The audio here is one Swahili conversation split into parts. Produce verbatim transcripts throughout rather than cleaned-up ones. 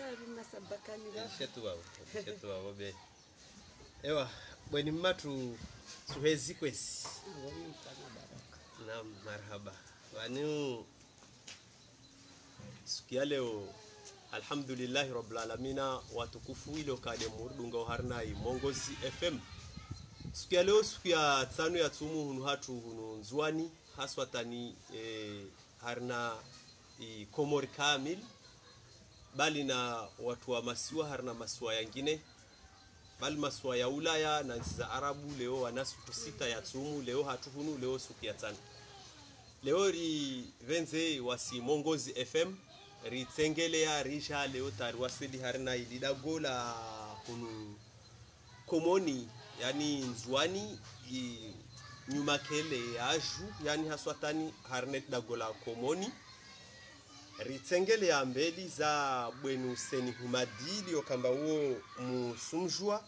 nasabakani la shetu wao shetu wao be ewa bweni matu suhezi kwesi na marhaba wanu sikia leo alhamdulillah rabbil alamin watukufu ile kade murdunga harna Mongozi F M sikia leo sikia tano ya tumu hunu hatu hunu nzwani haswatani e, harna i komori kamil bali na watu wa masiwa harna masiwa yangine bali masiwa ya Ulaya na nchi za Arabu leo wanasu sita ya tumu leo hatu hunu leo sikia tano leo ri venze wasi Mongozi F M ritsengelea risha leo tarwasili harna ilidagola hunu komoni yani nzwani i nyuma kele aju yani haswatani harnet dagola komoni ritsengelea mbeli za bwenu seni humadili okamba huo musumjwa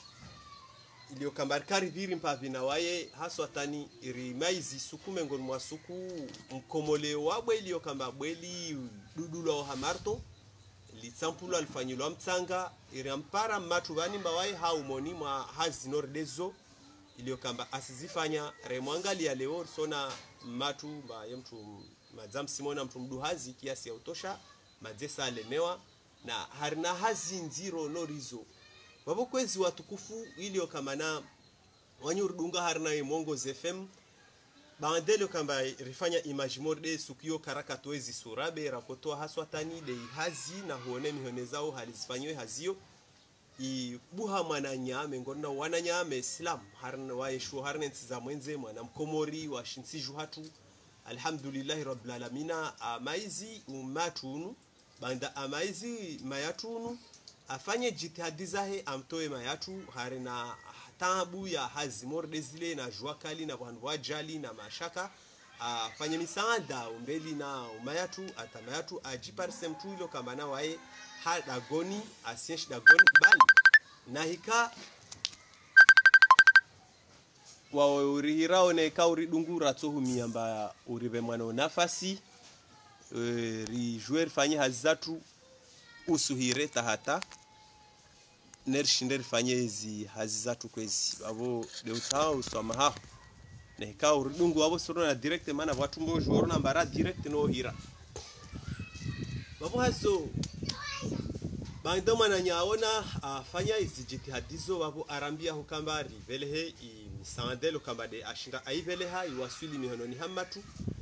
ilio kamba karibiri mpavina waye haswatani rimaizi sukume ngoni mwasuku mkomole wabwe ilio kamba bweli dudulo hamarto litsampulo alfanyilo mtsanga irampara matu bani mbawaye haumoni mwa hazinordezo ilio kamba asizifanya remwangalia leo sona matu mba yemtu madzam simona mtu mduhazi kiasi ya utosha madzesa alemewa na harina hazi nziro norizo wabo kwezi watukufu ilio kama na wanyurdunga harina Mongozi F M bandelo kamba rifanya image morde sukio karaka toezi surabe rakotoa haswatani de hazi na huone mihone zao halizifanywe hazio i buha mwananya mengona wananya Islam harna waishu harna ntiza mwenze mwana mkomori wa shinsi hatu alhamdulillah rabbil alamin amaizi umatunu banda amaizi mayatunu afanye jitihadi zahe amtoe mayatu harina tabu ya hazi morde zile na jua kali na wandu wajali na mashaka afanye misaada umbeli na umayatu atamayatu ajiparse mtu ilo kama na wae hadagoni asienshi dagoni bali na hika wa urihirao ne kauri dungura tsohu miamba uribe mwana nafasi e, ri jouer fanye hazatu usuhire tahata nershinder fanye hizi hazatu kwezi abo deutao usamaha ne kauri dungu abo sorona direct mana watu mbo jouer na mbara direct no hira babo hazo bando mana nyaona afanya hizi jitihadizo babo arambia hukambari velehe i sandelo kambade ashinga aiveleha iwasuli mihononi hamatu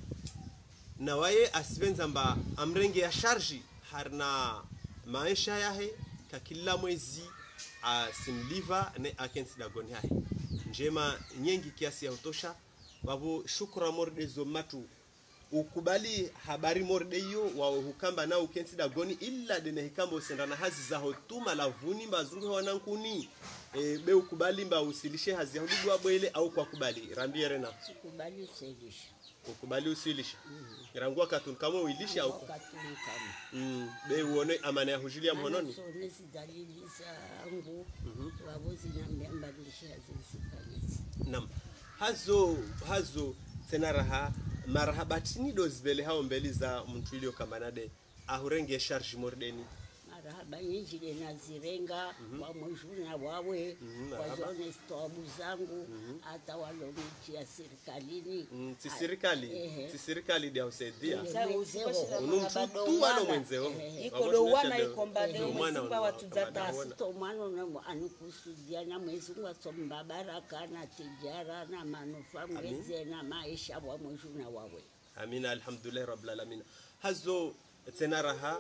na waye asibenza mba amrenge ya charge harna maisha yahe ka kila mwezi asimliva ne akensi dagoni yahe njema nyengi kiasi ya utosha babo shukra mordezo matu ukubali habari morde hiyo wawe hukamba na ukensi dagoni illa dene hikamba usendana hazi za hotuma lavuni mbazungu wanankuni e, be ukubali mba usilishe hazi ya hudugu wabwele au kwa kubali rambie rena ukubali usilisha ukubali usilisha mm -hmm. Rangua katun kama uilisha au katun kama mm be uone amana ya hujilia mhononi so nesi dalili zangu mm -hmm. wabozi na mbadilisha hazi sifanyezi nam hazo hazo tena raha marhabatini dozbele hao mbeli za mtu ilio kama nade ahurenge charge mordeni marhaba nyingi de nazirenga mm -hmm. kwa mjuna wawe mm -hmm. kwa zone stobu zangu hata mm -hmm. walomiti ya serikalini mm, si serikali eh, si serikali ndio usaidia unumtu wana mwenzeo iko do wana iko mbade msimba watu zata to mwana na anikusudia na mwezi wa somba baraka na tijara na manufaa mweze na maisha wa mjuna wawe amina alhamdulillah rabbil alamin hazo tena raha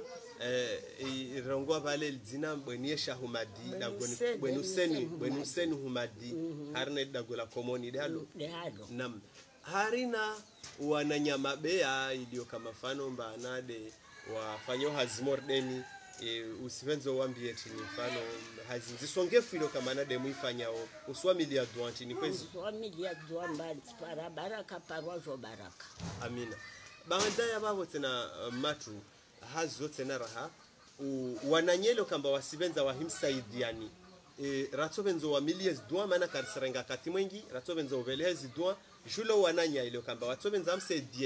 eh rongwa vale zina bwenyesha humadi dagoni bwenuseni bwenuseni humadi harne dagola komoni dalo nam harina wananyama bea ilio kama mfano mbanade wafanyo hazimordeni e, usivenzo wambie eti mfano hazinzisongefu ilio kama nade muifanyao uswamili ya duanti ni kwezi uswamili ya duamba para baraka parwajo baraka amina banda ya babo tena uh, matu hazo tena raha wananyelo kamba wasibenza wahimsaidiani e, ratobenzo wa milies dua mana karserenga kati mwengi ratobenzo uvelezi dua julo wananya ilio kamba watobenza msaidieni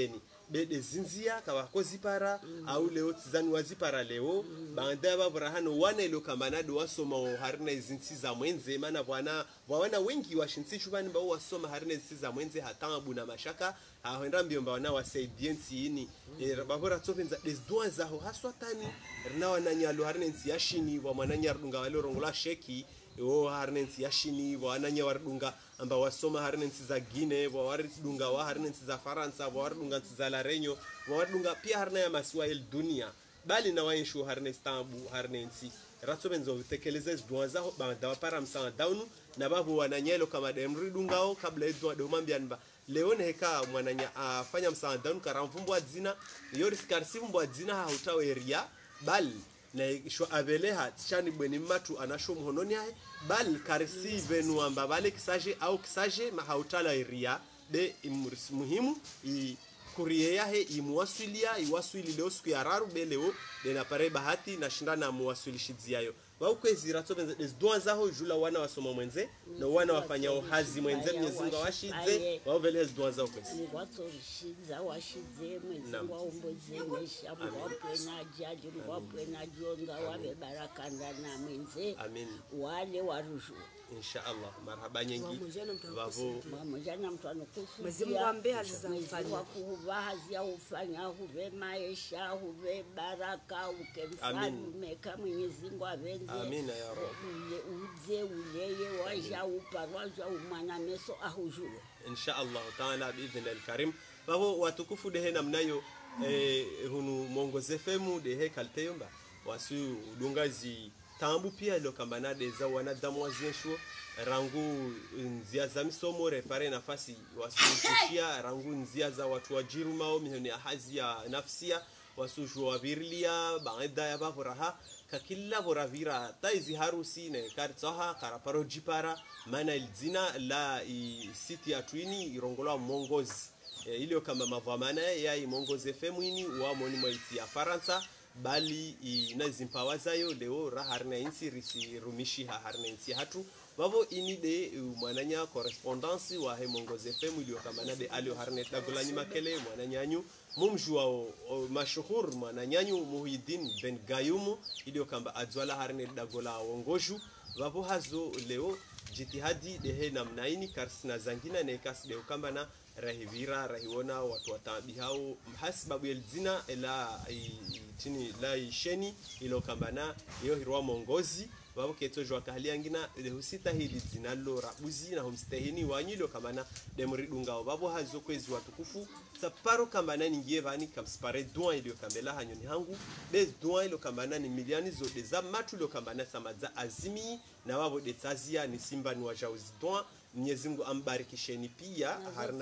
bede zinzia kawakozi para mm. au leo tizani wazipara leo mm. banda babura hano wana ilo kambana do wasoma harina izinsi za mwenze maana bwana wana wengi washinsi chubani ba wasoma harina izinsi za mwenze hatambu na mashaka haenda mbio wana wasaidiensi ini mm. e, babura tsopenza des doa zaho haswatani rina wananyalo harina insi yashini wa mwananya rudunga wale rongola sheki o harnensi yashini wa ananya wardunga amba wasoma harnensi za Guinea wa wardunga wa harnensi za Faransa wa wardunga za La Reunion wa wardunga pia harna ya Maswahili dunia bali na waishu harnensi tambu harnensi ratsobenzo vitekeleze dua zao banda para msana down na babu wananyelo kama demri dungao kabla hizo domambia nba leone heka mwananya afanya msana down karamvumbwa dzina yoris karsivumbwa dzina hautawe ria bali na shwa aveleha chani bweni matu anasho mhononi yae bal karisi venu amba bale kisaje au kisaje mahautala iria de muhimu i kurie yahe imuwasilia iwasili leo siku ya raru beleo de na pare bahati na shindana muwasilishiziayo wa ukwezi ratsobe des doa zaho jula wana wasoma mwenze na wana wafanya hazi mwenze Mwenyezi Mungu awashidze wa vele des doa zao kwezi ni watsorishiza washidze Mwenyezi Mungu aomboze mesha mwape na jaji mwape na jonga wabe baraka ndana mwenze amin wale waruju insha Allah marhaba nyingi bavo mamojana mtu anokufu Mwenyezi Mungu ambe hazizamfanya kuva hazia ufanya huve maisha huve baraka ukemfalme kama Mwenyezi Mungu avenze amina ya rabbi uze uleye waja uparwaja umana meso ahujue insha Allah taala biidhnillah alkarim bavo watukufu dehe namnayo eh hunu mongoze femu dehe kalteyomba wasu dungazi tambu pia ilo kambana deza wanadamu waziensho rangu nzia za misomo repare nafasi wasushia rangu nzia za watu wajiru mao mihoni ahazi ya nafsia wasushu wabirlia baada ya bavuraha kakilla boravira taizi harusi ne kartsaha karaparo jipara mana ilzina la i siti ya twini irongola mongozi e, ilio kama mavamana ya i mongozi femwini wa moni mwaiti ya Faransa bali inazimpawazayo leo raharna insi risi rumishi ha harna insi hatu babo ini de mwananya correspondance wa he mongoze femu ilio kama na de alio harna dagolani makele mwananyanyu mumjua mashuhur mwananyanyu Muhyiddin Ben Gayumu ilio kamba adzwala harna dagola wongoju babo hazo leo jitihadi de he namnaini karsina zangina ne kas de kamba na rahivira rahiona watu watabi hao hasibabu elzina ela tini la isheni ilo kambana iyo hirwa mongozi babo keto jwa kahali ngina de husita hili zinalo rabuzi na humstehini wanyilo kambana de muridunga babo hazo kwezi watukufu saparo kambana ningie vani kamspare doa ilo kambela hanyoni hangu des doa ilo kambana ni milioni zo de za matu ilo kambana samaza azimi na babo de tazia ni simba ni wajauzi doa Mwenyezi Mungu ambarikisheni pia harna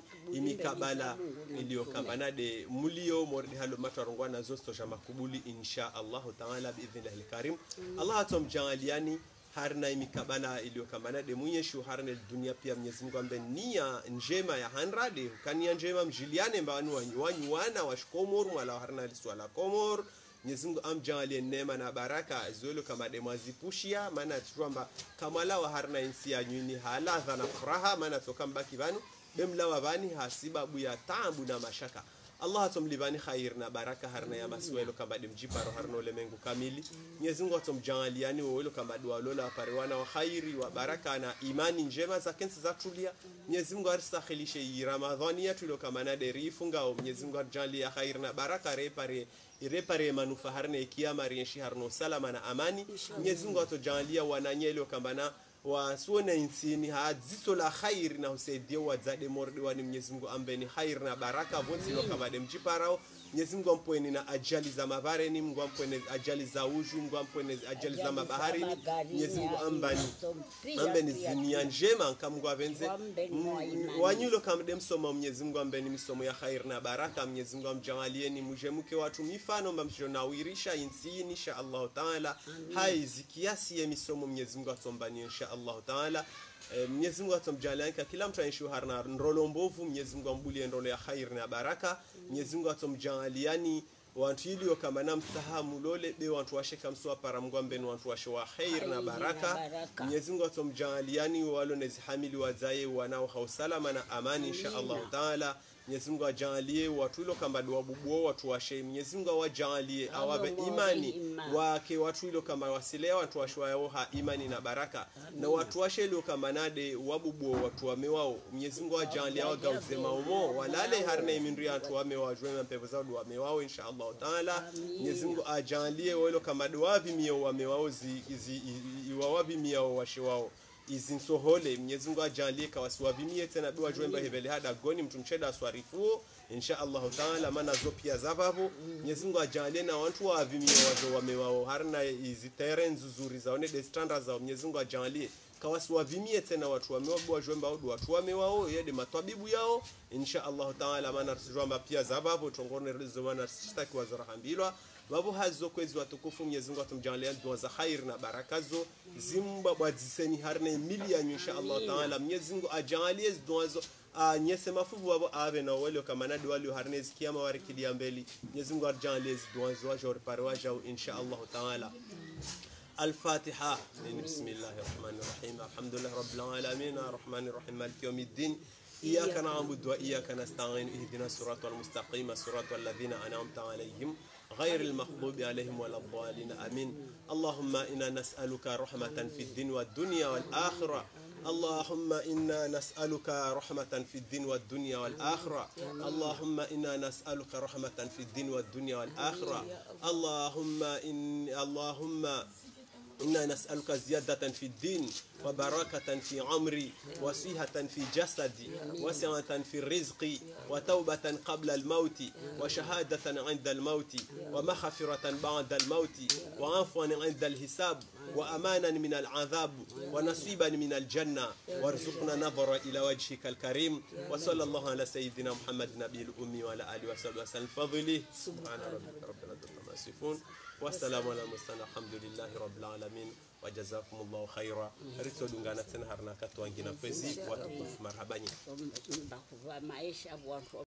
imikabala iliyo kambana de mulio mordi halo matarongwa na zosto ja makubuli insha Allah taala biidhnillah alkarim Allah atomjaliani harna imikabala iliyo kambana de munyeshu harna dunia pia Mwenyezi Mungu ambe nia njema ya hanra de kania njema mjiliane mbanu wanyu wana washkomor wala harna liswala komor Mwenyezi Mungu amjalie neema na baraka zolo kama demwazipushia maana tuamba kama la wa harna insi ya nyuni haladha na furaha maana tokambaki banu bemla wa bani hasibabu ya taabu na mashaka Allah atomlibani khair na baraka harna ya maswelo kama demjiparo harno lemengu kamili Mwenyezi Mungu atomjaliani wolo kama dua lola pariwana wa khairi wa baraka na imani njema za kensi za tulia Mwenyezi Mungu arstakhilishe Ramadhani yetu lo kama na derifunga Mwenyezi Mungu ajalie khair na baraka repare irepare manufa harne kiyama rienshi harno salama na amani Mwenyezi Mungu atojalia wananyelo kambana wasuone insini hadzito la khair na usaidia wazade mordi wani Mwenyezi Mungu ambeni khair na baraka vonzi lo kabade mjiparao Mwenyezi Mungu ampoeni na ajali za mabareni Mungu ampoeni ajali za uju Mungu ampoeni ajali za mabaharini Mwenyezi Mungu ambani ambeni zinia njema kama Mungu avenze wanyulo kamde msomo Mwenyezi Mungu ambeni misomo ya khair na baraka Mwenyezi Mungu amjalieni mujemuke watu mifano mbamjonawirisha insini insha Allah taala hai zikiasi ya misomo Mwenyezi Mungu atombani insha Allah taala Mwenyezi Mungu atomjalia kila mtu aishi harna ndolo mbovu Mwenyezi Mungu ambulie ndolo ya khair na baraka Mwenyezi Mungu atomjaliani watu ilio kama na msahamu lole be watu washeka mswa para Mungu ambeni watu washe wa khair na baraka Mwenyezi Mungu atomjaliani walo nezihamili wazaye wanao hausalama na amani insha Allah taala Mwenyezi Mungu ajalie watu ilo kamba dua bubuo watu washe Mwenyezi Mungu awajalie awabe imani wake watu ilo kamba wasilea watu washwao ha imani na baraka na watu washe ilo kamba nade wabubuo watu wamewao Mwenyezi Mungu ajalie awagauze maumo walale harna imindri watu wamewao jwema mpepo zao dua wamewao insha Allah taala Mwenyezi Mungu ajalie walo kamba dua vimio wamewao zi iwawabi miao washe wao izinsohole Mwenyezi Mungu ajalie kawasiwavimie tena dua jwemba hebele hada goni mtumcheda swarifu insha Allah taala maana zo pia zababu Mwenyezi Mungu ajalie na watu wavimie wazo wamewao harna izi terrain nzuri zaone de standards za Mwenyezi Mungu ajalie kawasiwavimie tena watu wamewao dua jwemba au watu wamewao yede matwabibu yao insha Allah taala maana tujwamba pia zababu tongone rezo maana sitaki wazarahambilwa babu hazo kwezi watukufu Mwenyezi Mungu atumjalie dua za khair na barakazo zimba bwadziseni harne milioni insha Allah taala Mwenyezi Mungu ajalie dua zo nyese mafuvu wabo abe na wale kama nadi wale harne zikiama warikidia mbele Mwenyezi Mungu ajalie dua zo ajor parwaja insha Allah taala الفاتحة بسم الله الرحمن الرحيم الحمد لله رب العالمين الرحمن الرحيم مالك يوم الدين إياك نعبد وإياك نستعين اهدنا الصراط المستقيم صراط الذين أنعمت عليهم غير المغضوب عليهم ولا الضالين آمين اللهم إنا نسألك رحمة في الدين والدنيا والآخرة اللهم إنا نسألك رحمة في الدين والدنيا والآخرة اللهم إنا نسألك رحمة في الدين والدنيا والآخرة اللهم إن اللهم إنا نسألك زيادة في الدين وبركة في عمري وصحة في جسدي وسعة في الرزق وتوبة قبل الموت وشهادة عند الموت ومغفرة بعد الموت وعفوا عند الحساب وأمانا من العذاب ونصيبا من الجنة وارزقنا نظر إلى وجهك الكريم وصلى الله على سيدنا محمد نبي الأمي وعلى آله وصحبه وسلم فضله سبحان ربك رب العزة عما يصفون والسلام على المرسلين الحمد لله رب العالمين وجزاكم الله خيرا ريتو دungana tena harna katwangina kwezi watu marhabani maisha